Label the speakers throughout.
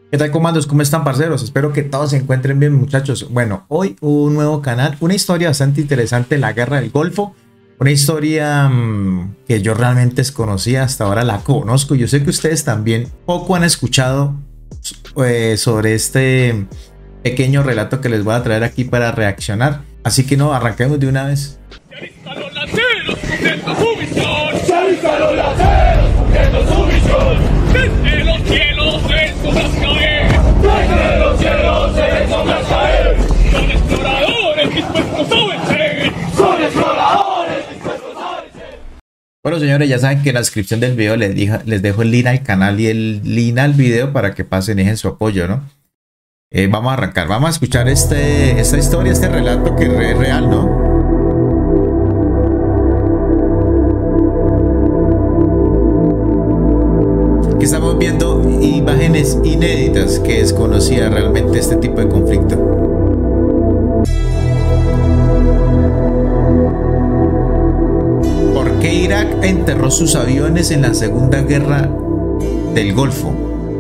Speaker 1: ¿Qué tal, comandos? ¿Cómo están, parceros? Espero que todos se encuentren bien, muchachos. Bueno, hoy un nuevo canal, una historia bastante interesante, la Guerra del Golfo. Una historia que yo realmente desconocía, hasta ahora la conozco. Yo sé que ustedes también poco han escuchado sobre este pequeño relato que les voy a traer aquí para reaccionar. Así que no, arranquemos de una vez.
Speaker 2: ¡Ya listan los lanceros cumpliendo su misión!
Speaker 3: ¡Ya listan los lanceros cumpliendo su misión!
Speaker 2: ¡Desde los cielos se ven sombras caer!
Speaker 3: ¡Desde los cielos se ven sombras caer!
Speaker 2: ¡Son exploradores dispuestos a vencer!
Speaker 3: ¡Son exploradores dispuestos a vencer!
Speaker 1: Bueno, señores, ya saben que en la descripción del video les dejo el link al canal y el link al video para que pasen y dejen su apoyo, ¿no? Vamos a arrancar, vamos a escuchar esta historia, este relato que es real, ¿no? Que estamos viendo imágenes inéditas que desconocía realmente este tipo de conflicto. ¿Por qué Irak enterró sus aviones en la Segunda Guerra del Golfo?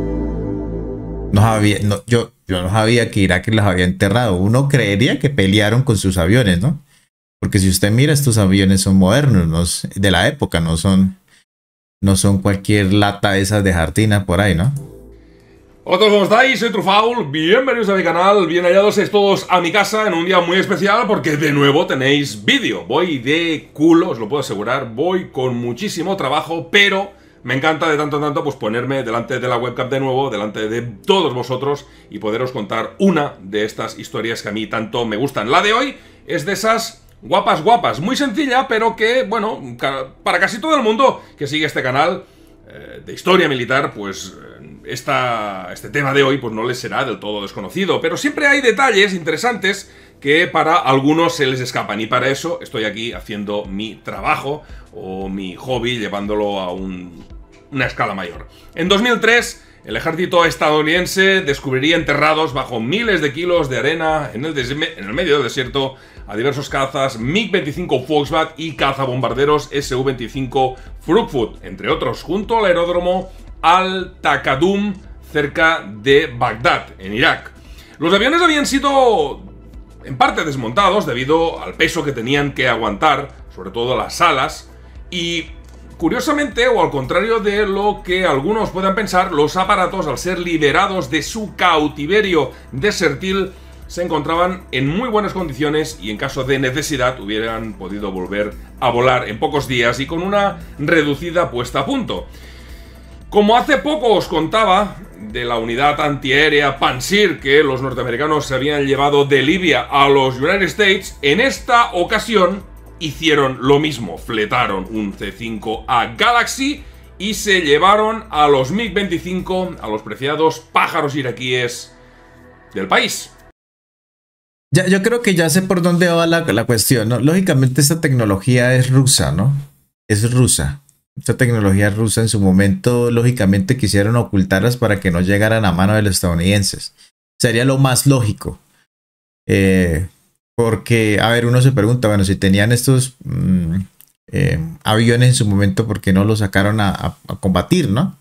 Speaker 1: Yo no sabía que Irak los había enterrado. Uno creería que pelearon con sus aviones, ¿no? Porque si usted mira, estos aviones son modernos, de la época, no son cualquier lata esas de jardina por ahí, ¿no?
Speaker 4: Hola a todos, ¿cómo estáis? Soy Trufaul, bienvenidos a mi canal, bien hallados todos a mi casa en un día muy especial porque de nuevo tenéis vídeo. Voy de culo, os lo puedo asegurar, voy con muchísimo trabajo, pero me encanta de tanto en tanto pues ponerme delante de la webcam de nuevo, delante de todos vosotros y poderos contar una de estas historias que a mí tanto me gustan. La de hoy es de esas guapas, muy sencilla, pero que, bueno, para casi todo el mundo que sigue este canal de historia militar, pues este tema de hoy pues no les será del todo desconocido, pero siempre hay detalles interesantes que para algunos se les escapan y para eso estoy aquí haciendo mi trabajo o mi hobby, llevándolo a una escala mayor. En 2003, el ejército estadounidense descubriría enterrados bajo miles de kilos de arena en el medio del desierto a diversos cazas MiG-25 Foxbat y cazabombarderos Su-25 Frogfoot, entre otros, junto al aeródromo Al-Takadum, cerca de Bagdad, en Irak. Los aviones habían sido en parte desmontados debido al peso que tenían que aguantar, sobre todo las alas, y curiosamente, o al contrario de lo que algunos puedan pensar, los aparatos, al ser liberados de su cautiverio desértil, se encontraban en muy buenas condiciones y en caso de necesidad hubieran podido volver a volar en pocos días y con una reducida puesta a punto. Como hace poco os contaba de la unidad antiaérea Pantsir que los norteamericanos se habían llevado de Libia a los United States, en esta ocasión hicieron lo mismo, fletaron un C-5A Galaxy y se llevaron a los MiG-25, a los preciados pájaros iraquíes del país.
Speaker 1: Yo creo que ya sé por dónde va la cuestión, ¿no? Lógicamente esta tecnología es rusa, ¿no? Es rusa. Esta tecnología rusa en su momento, lógicamente quisieron ocultarlas para que no llegaran a mano de los estadounidenses. Sería lo más lógico. Porque, a ver, uno se pregunta, bueno, si tenían estos aviones en su momento, ¿por qué no los sacaron a combatir, no?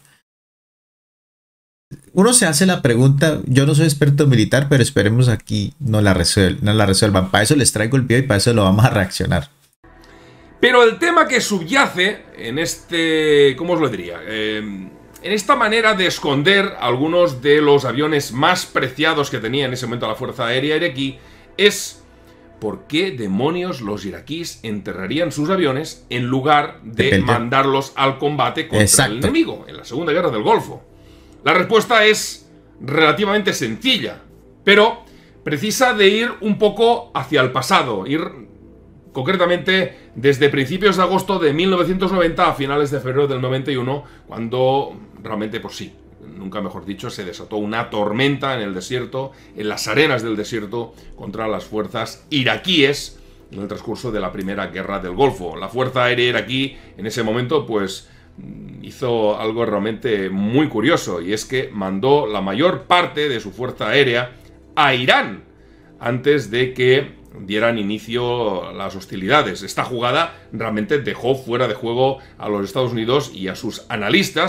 Speaker 1: Uno se hace la pregunta, yo no soy experto militar, pero esperemos aquí no la resuelvan. Para eso les traigo el video y para eso lo vamos a reaccionar.
Speaker 4: Pero el tema que subyace en este, ¿cómo os lo diría? En esta manera de esconder algunos de los aviones más preciados que tenía en ese momento la Fuerza Aérea iraquí es ¿por qué demonios los iraquíes enterrarían sus aviones en lugar de mandarlos al combate contra el enemigo en la Segunda Guerra del Golfo? La respuesta es relativamente sencilla, pero precisa de ir un poco hacia el pasado, ir concretamente desde principios de agosto de 1990 a finales de febrero del 91, cuando realmente, pues sí, nunca mejor dicho, se desató una tormenta en el desierto, en las arenas del desierto, contra las fuerzas iraquíes en el transcurso de la Primera Guerra del Golfo. La Fuerza Aérea iraquí en ese momento, pues hizo algo realmente muy curioso, y es que mandó la mayor parte de su fuerza aérea a Irán antes de que dieran inicio las hostilidades. Esta jugada realmente dejó fuera de juego a los Estados Unidos y a sus analistas,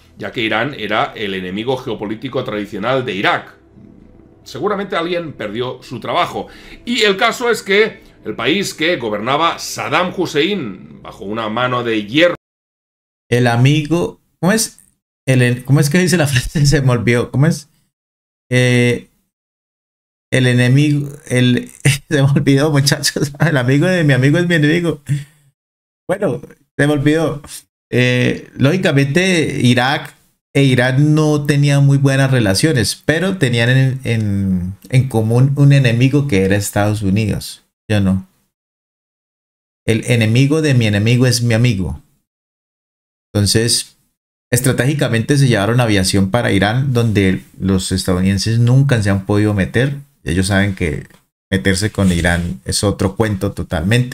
Speaker 4: ya que Irán era el enemigo geopolítico tradicional de Irak. Seguramente alguien perdió su trabajo. Y el caso es que el país que gobernaba Saddam Hussein bajo una mano de hierro...
Speaker 1: El amigo... ¿Cómo es que dice la frase? Se me olvidó. ¿Cómo es? El enemigo... Se me olvidó, muchachos. El amigo de mi amigo es mi enemigo. Bueno, se me olvidó. Lógicamente, Irak e Irán no tenían muy buenas relaciones, pero tenían en común un enemigo que era Estados Unidos. Yo no. El enemigo de mi enemigo es mi amigo. Entonces, estratégicamente se llevaron aviación para Irán, donde los estadounidenses nunca se han podido meter. Ellos saben que meterse con Irán es otro cuento totalmente.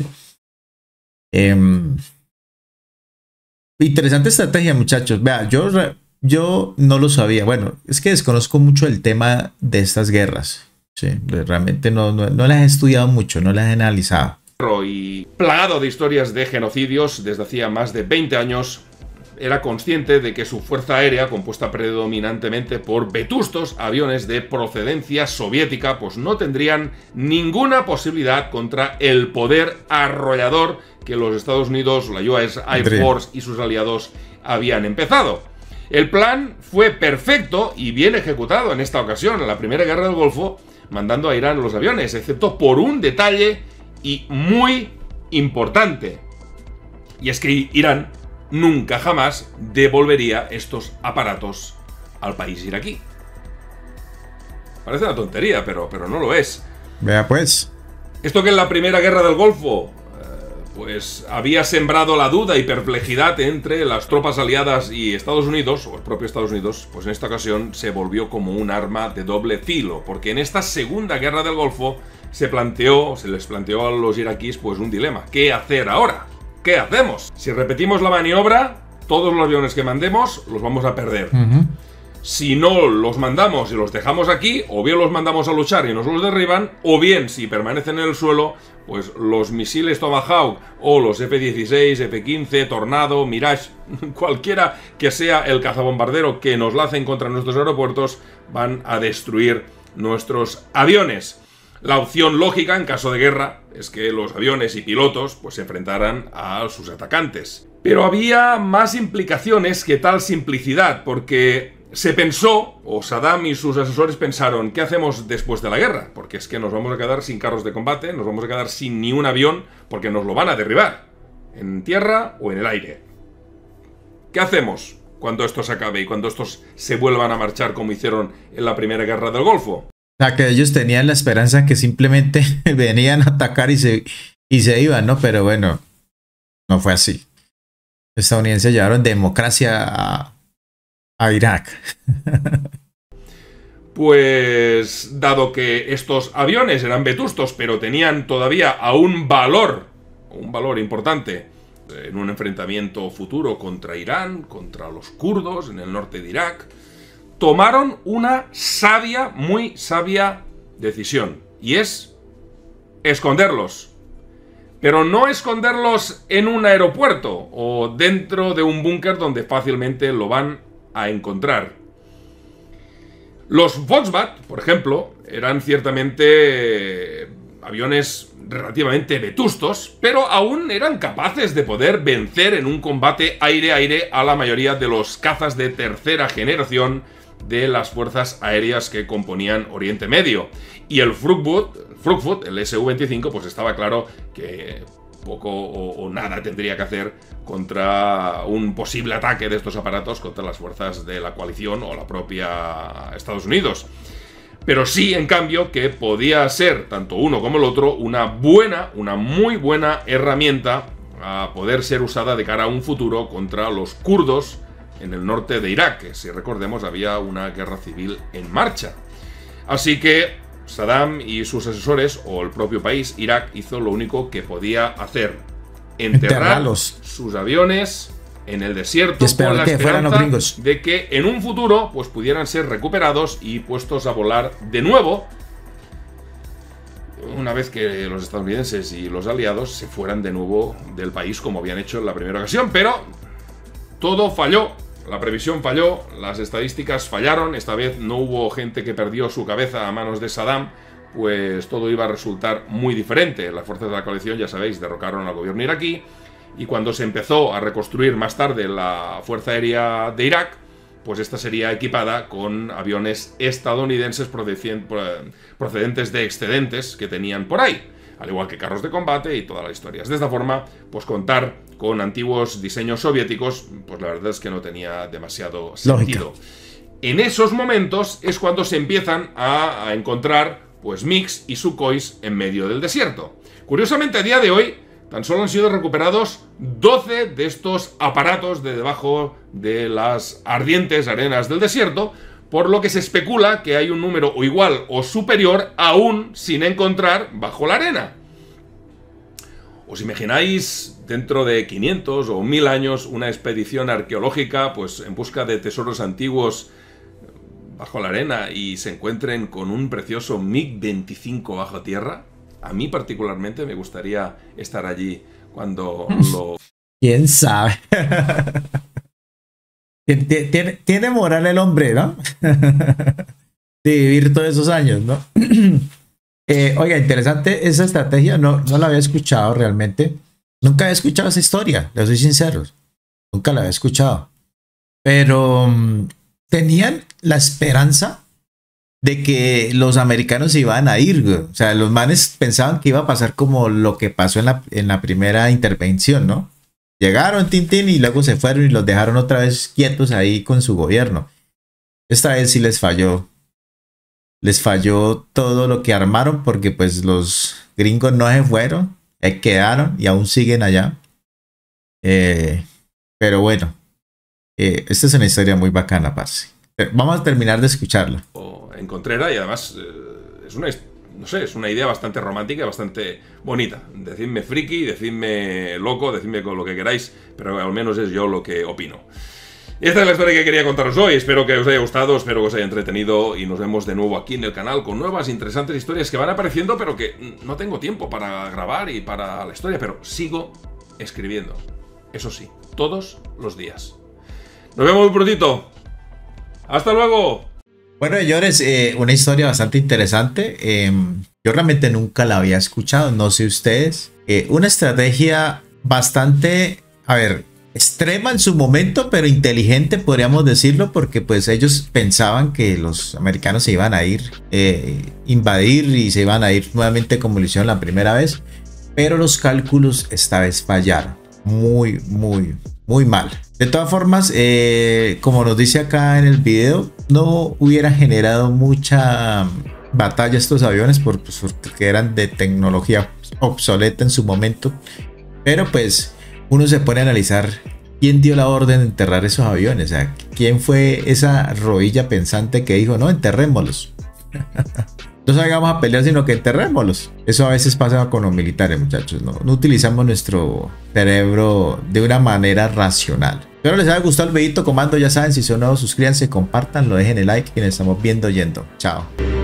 Speaker 1: Interesante estrategia, muchachos. Vea, yo no lo sabía. Bueno, es que desconozco mucho el tema de estas guerras. Sí, realmente no las he estudiado mucho, no las he analizado.
Speaker 4: Y plagado de historias de genocidios desde hacía más de 20 años, era consciente de que su fuerza aérea, compuesta predominantemente por vetustos aviones de procedencia soviética, pues no tendrían ninguna posibilidad contra el poder arrollador que los Estados Unidos, la US Air Force y sus aliados habían empezado. El plan fue perfecto y bien ejecutado en esta ocasión, en la Primera Guerra del Golfo, mandando a Irán los aviones, excepto por un detalle y muy importante. Y es que Irán nunca jamás devolvería estos aparatos al país iraquí. Parece una tontería, pero no lo es.
Speaker 1: Vea pues.
Speaker 4: Esto que en la Primera Guerra del Golfo pues había sembrado la duda y perplejidad entre las tropas aliadas y Estados Unidos, o el propio Estados Unidos, pues en esta ocasión se volvió como un arma de doble filo, porque en esta Segunda Guerra del Golfo se les planteó a los iraquíes pues un dilema. ¿Qué hacer ahora? ¿Qué hacemos? Si repetimos la maniobra, todos los aviones que mandemos los vamos a perder. Si no los mandamos y los dejamos aquí, o bien los mandamos a luchar y nos los derriban, o bien, si permanecen en el suelo, pues los misiles Tomahawk o los F-16, F-15, Tornado, Mirage, cualquiera que sea el cazabombardero que nos lacen contra nuestros aeropuertos, van a destruir nuestros aviones. La opción lógica en caso de guerra es que los aviones y pilotos pues se enfrentaran a sus atacantes. Pero había más implicaciones que tal simplicidad, porque se pensó, o Saddam y sus asesores pensaron, ¿qué hacemos después de la guerra? Porque es que nos vamos a quedar sin carros de combate, nos vamos a quedar sin ni un avión, porque nos lo van a derribar, en tierra o en el aire. ¿Qué hacemos cuando esto se acabe y cuando estos se vuelvan a marchar como hicieron en la Primera Guerra del Golfo?
Speaker 1: O sea, que ellos tenían la esperanza que simplemente venían a atacar y se iban, ¿no? Pero bueno, no fue así. Los estadounidenses llevaron democracia a Irak.
Speaker 4: Pues, dado que estos aviones eran vetustos, pero tenían todavía un valor importante en un enfrentamiento futuro contra Irán, contra los kurdos en el norte de Irak, tomaron una sabia, muy sabia decisión, y es esconderlos. Pero no esconderlos en un aeropuerto o dentro de un búnker donde fácilmente lo van a encontrar. Los Foxbat, por ejemplo, eran ciertamente aviones relativamente vetustos, pero aún eran capaces de poder vencer en un combate aire-aire a la mayoría de los cazas de tercera generación de las fuerzas aéreas que componían Oriente Medio. Y el Frugfoot, el Su-25, pues estaba claro que poco o nada tendría que hacer contra un posible ataque de estos aparatos contra las fuerzas de la coalición o la propia Estados Unidos. Pero sí, en cambio, que podía ser, tanto uno como el otro, una muy buena herramienta a poder ser usada de cara a un futuro contra los kurdos en el norte de Irak, que si recordemos había una guerra civil en marcha. Así que Saddam y sus asesores, o el propio país, Irak, hizo lo único que podía hacer: enterrar sus aviones en el desierto con la esperanza de que en un futuro pues pudieran ser recuperados y puestos a volar de nuevo una vez que los estadounidenses y los aliados se fueran de nuevo del país como habían hecho en la primera ocasión. Pero todo falló la previsión falló, las estadísticas fallaron, esta vez no hubo gente que perdió su cabeza a manos de Saddam, pues todo iba a resultar muy diferente. Las fuerzas de la coalición, ya sabéis, derrocaron al gobierno iraquí, y cuando se empezó a reconstruir más tarde la Fuerza Aérea de Irak, pues esta sería equipada con aviones estadounidenses procedentes de excedentes que tenían por ahí, al igual que carros de combate y todas las historias. De esta forma, pues contar con antiguos diseños soviéticos, pues la verdad es que no tenía demasiado sentido.
Speaker 1: Lógica.
Speaker 4: En esos momentos es cuando se empiezan a encontrar pues MiGs y Sukhois en medio del desierto. Curiosamente, a día de hoy, tan solo han sido recuperados 12 de estos aparatos de debajo de las ardientes arenas del desierto, por lo que se especula que hay un número o igual o superior aún sin encontrar bajo la arena. ¿Os imagináis dentro de 500 o 1000 años una expedición arqueológica pues en busca de tesoros antiguos bajo la arena y se encuentren con un precioso MiG-25 bajo tierra? A mí particularmente me gustaría estar allí cuando lo...
Speaker 1: ¿Quién sabe? Tiene moral el hombre, ¿no? De vivir todos esos años, ¿no? Oiga, interesante esa estrategia. No la había escuchado realmente. Nunca había escuchado esa historia, les soy sincero. Nunca la había escuchado. Pero tenían la esperanza de que los americanos se iban a ir, güey. O sea, los manes pensaban que iba a pasar como lo que pasó en la primera intervención, ¿no? Llegaron, Tintín, y luego se fueron y los dejaron otra vez quietos ahí con su gobierno. Esta vez sí les falló. Les falló todo lo que armaron porque pues los gringos no se fueron, quedaron y aún siguen allá. Pero bueno, esta es una historia muy bacana, parce. Vamos a terminar de escucharla.
Speaker 4: En Contrera, y además es una idea bastante romántica y bastante bonita. Decidme friki, decidme loco, decidme con lo que queráis, pero al menos es yo lo que opino. Esta es la historia que quería contaros hoy. Espero que os haya gustado, espero que os haya entretenido, y nos vemos de nuevo aquí en el canal con nuevas interesantes historias que van apareciendo, pero que no tengo tiempo para grabar y para la historia, pero sigo escribiendo. Eso sí, todos los días. Nos vemos muy prontito. ¡Hasta luego!
Speaker 1: Bueno, señores, una historia bastante interesante. Yo realmente nunca la había escuchado, no sé ustedes. Una estrategia bastante, a ver, extrema en su momento, pero inteligente, podríamos decirlo, porque pues ellos pensaban que los americanos se iban a ir, invadir y se iban a ir nuevamente como lo hicieron la primera vez. Pero los cálculos esta vez fallaron. Muy mal. De todas formas, como nos dice acá en el video, no hubiera generado mucha batalla estos aviones porque eran de tecnología obsoleta en su momento. Pero pues uno se pone a analizar quién dio la orden de enterrar esos aviones. O sea, quién fue esa rodilla pensante que dijo, no, enterrémoslos. No salgamos a pelear, sino que enterrémoslos. Eso a veces pasa con los militares, muchachos. No utilizamos nuestro cerebro de una manera racional. Espero les haya gustado el videito, comando. Ya saben, si son nuevos, suscríbanse, compartan, lo dejen el like y nos estamos viendo yendo. Chao.